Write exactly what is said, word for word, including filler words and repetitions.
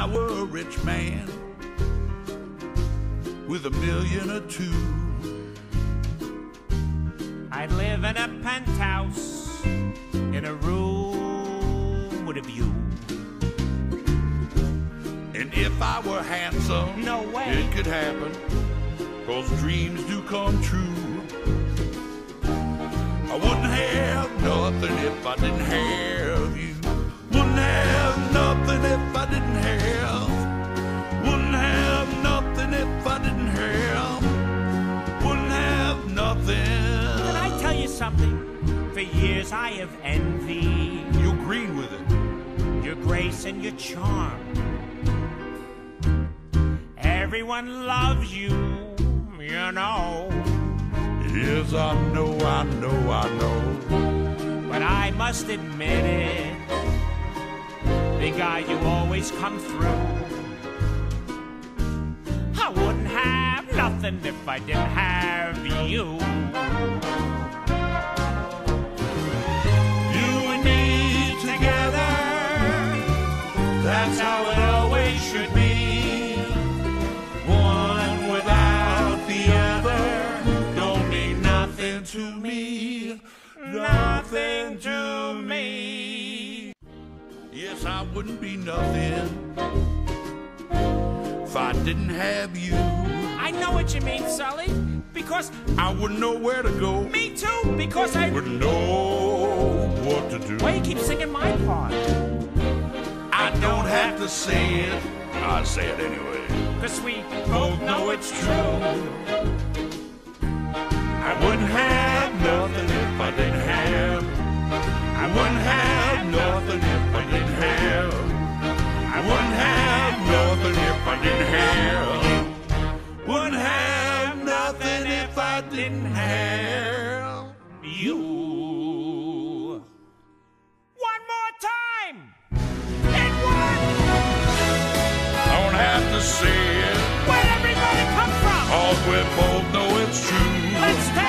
I were a rich man with a million or two, I'd live in a penthouse in a room with a view. And if I were handsome, No way. it could happen, 'cause dreams do come true. I wouldn't have nothing if I didn't have you. Wouldn't have nothing if I didn't have. Wouldn't have nothing if I didn't have. Wouldn't have nothing. Can I tell you something? For years I have envied You agreed with it. your grace and your charm. Everyone loves you, you know. Yes, I know, I know, I know. But I must admit it, big guy, you always come through. I wouldn't have nothing if I didn't have you. You and me together, that's how it always should be. One without the other don't mean nothing to me. Nothing to me. Yes, I wouldn't be nothing if I didn't have you. I know what you mean, Sully, because I wouldn't know where to go. me too, because I Wouldn't know what to do. Why you keep singing my part? I don't have to say it, I say it anyway. Cause we both know it's true. I wouldn't have nothing if I didn't have. I wouldn't have nothing if I didn't have. I wouldn't have nothing if I didn't have. Wouldn't have nothing if I didn't have you. One more time. And one. I don't have to say it, Where'd everybody come from? 'cause we both know it's true. Let's take